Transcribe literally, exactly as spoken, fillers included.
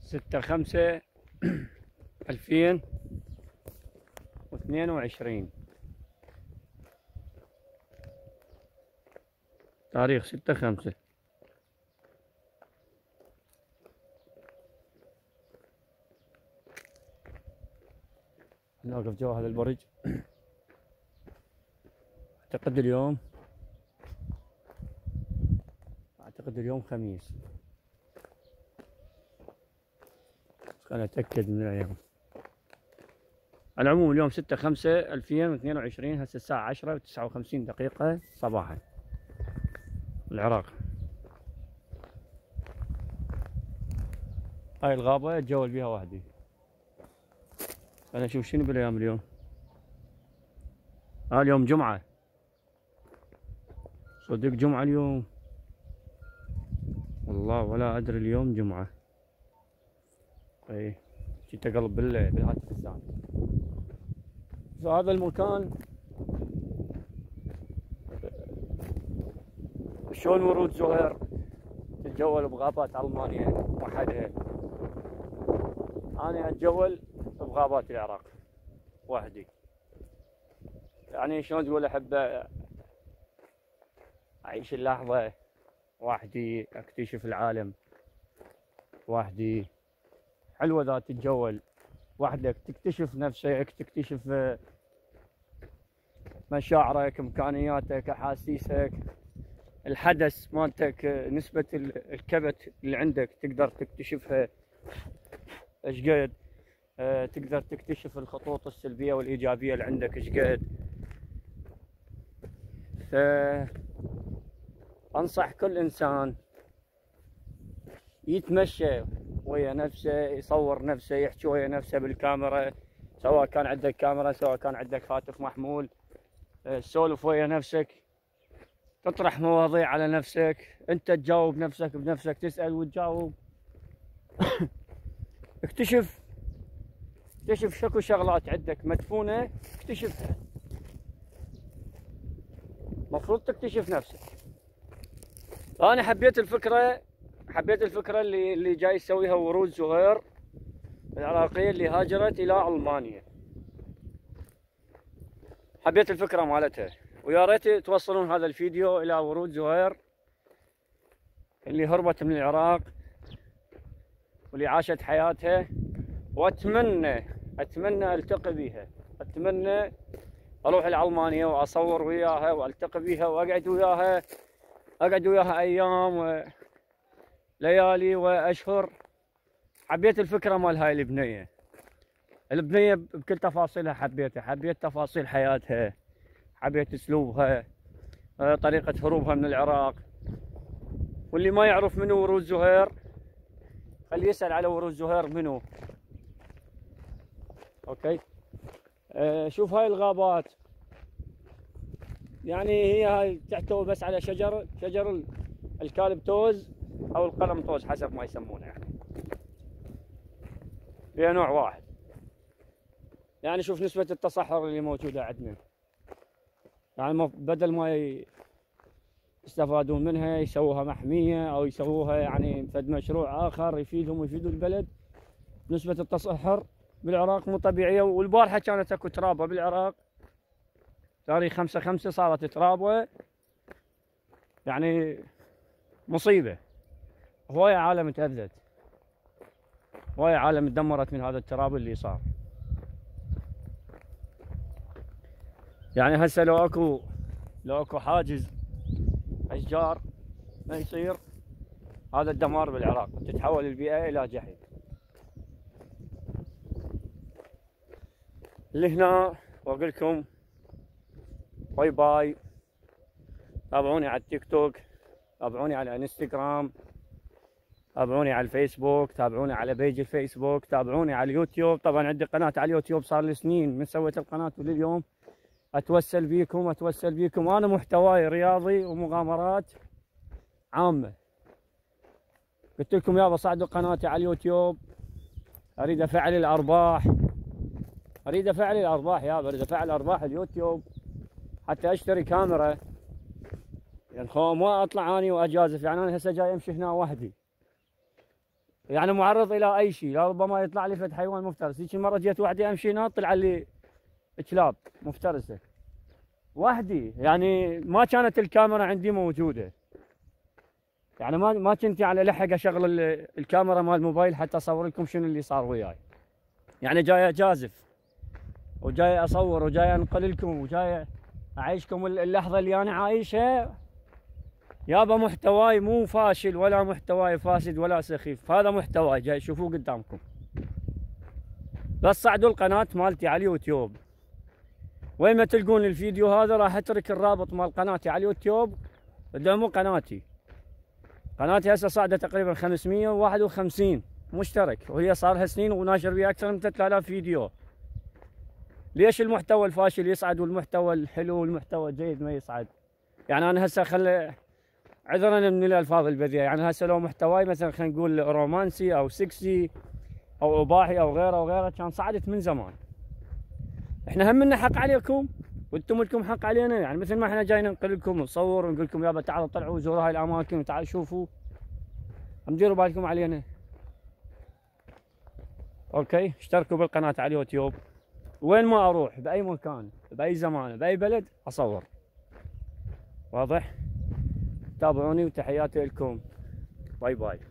ستة خمسة ألفين واثنين وعشرين، تاريخ ستة خمسة. نوقف جوا هذا البرج. اعتقد اليوم اعتقد اليوم خميس، خليني اتاكد من الايام. على العموم اليوم ستة خمسة ألفين واثنين وعشرين، هسه الساعة عشرة وتسعة وخمسين دقيقة صباحا العراق. هاي الغابة اتجول بيها وحدي. انا اشوف شنو بالايام اليوم. ها اليوم جمعة، صدق جمعة اليوم، والله ولا ادري اليوم جمعة. اي جيت اقلب بالهاتف الثاني. فهذا المكان شلون ورود زهير تتجول بغابات المانيا وحدها، انا اتجول بغابات العراق وحدي. يعني شلون تقول احب اعيش اللحظة وحدي، اكتشف العالم وحدي. حلوة ذات تتجول وحدك، تكتشف نفسك، تكتشف مشاعرك، امكانياتك، احاسيسك، الحدث مالتك، نسبة الكبت اللي عندك تقدر تكتشفها ايش قد، تقدر تكتشف الخطوط السلبية والايجابية اللي عندك ايش قد. فانصح كل انسان يتمشى ويا نفسه، يصور نفسه، يحكي ويا نفسه بالكاميرا، سواء كان عندك كاميرا سواء كان عندك هاتف محمول. تسولف ويا نفسك، تطرح مواضيع على نفسك، انت تجاوب نفسك بنفسك، تسأل وتجاوب. اكتشف اكتشف شكو شغلات عندك مدفونة، اكتشفها. مفروض تكتشف نفسك. انا حبيت الفكرة حبيت الفكرة اللي اللي جاي يسويها ورود زهير العراقية اللي هاجرت الى المانيا. حبيت الفكرة مالتها، ويا ريت توصلون هذا الفيديو الى ورود زهير اللي هربت من العراق واللي عاشت حياتها. واتمنى اتمنى التقي بيها، اتمنى اروح لألمانيا واصور وياها والتقي بيها واقعد وياها اقعد وياها ايام وليالي واشهر. حبيت الفكرة مال هاي البنية البنية بكل تفاصيلها، حبيتها، حبيت تفاصيل حياتها، حبيت اسلوبها، طريقة هروبها من العراق. واللي ما يعرف منو ورود زهير خليه يسأل على ورود زهير منو. اوكي. آه شوف هاي الغابات، يعني هي هاي تحتوي بس على شجر شجر الكالبتوز او القلمطوز حسب ما يسمونه، يعني هي نوع واحد. يعني شوف نسبة التصحر اللي موجودة عندنا، يعني بدل ما يستفادون منها يسووها محمية او يسووها يعني فد مشروع اخر يفيدهم ويفيدوا البلد. نسبة التصحر بالعراق مو طبيعية. والبارحة كانت اكو ترابة بالعراق، تاريخ خمسة خمسة صارت ترابة، يعني مصيبة. هواية عالم تأذت، هواية عالم تدمرت من هذا التراب اللي صار. يعني هسه لو اكو لو اكو حاجز اشجار ما يصير هذا الدمار بالعراق، تتحول البيئة الى جحيم. لهنا واقول لكم باي باي. تابعوني على التيك توك، تابعوني على الانستغرام، تابعوني على الفيسبوك، تابعوني على بيج الفيسبوك، تابعوني على اليوتيوب. طبعا عندي قناة على اليوتيوب صار لي سنين من سويت القناة، ولليوم اتوسل بيكم اتوسل بيكم. انا محتواي رياضي ومغامرات عامة. قلت لكم يابا صعدوا قناتي على اليوتيوب، اريد افعل الارباح، اريد افعل الارباح يابا، اريد افعل ارباح اليوتيوب حتى اشتري كاميرا. يعني خو ما اطلع اني واجازف، يعني انا هسه جاي امشي هنا وحدي، يعني معرض الى اي شيء، لربما يطلع لي فد حيوان مفترس. هيك مره جيت وحدي امشي هنا طلع لي كلاب مفترسه وحدي، يعني ما كانت الكاميرا عندي موجوده، يعني ما ما كنت يعني لحق اشغل الكاميرا مال الموبايل حتى اصور لكم شنو اللي صار وياي. يعني جاي اجازف وجاي اصور وجاي انقل لكم وجاي اعيشكم اللحظه اللي انا عايشها. يابا محتواي مو فاشل ولا محتواي فاسد ولا سخيف، هذا محتواي جاي تشوفوه قدامكم. بس صعدوا القناه مالتي على اليوتيوب، وين ما تلقون الفيديو هذا راح اترك الرابط مال قناتي على اليوتيوب، ادعموا قناتي. قناتي هسه صاعده تقريبا خمسمية وواحد وخمسين مشترك، وهي صار لها سنين وناشر بها اكثر من ثلاثة آلاف فيديو. ليش المحتوى الفاشل يصعد والمحتوى الحلو والمحتوى الجيد ما يصعد؟ يعني انا هسه خل عذرا من الالفاظ البذيئه، يعني هسه لو محتواي مثلا خلينا نقول رومانسي او سكسي او اباحي او غيره وغيره كان صعدت من زمان. احنا هم لنا حق عليكم وانتم لكم حق علينا، يعني مثل ما احنا جايين ننقل لكم ونصور ونقول لكم يابا تعالوا طلعوا وزوروا هاي الاماكن وتعالوا شوفوا، هم ديروا بالكم علينا. اوكي، اشتركوا بالقناه على اليوتيوب، وين ما اروح باي مكان باي زمان باي بلد اصور. واضح؟ تابعوني وتحياتي لكم، باي باي.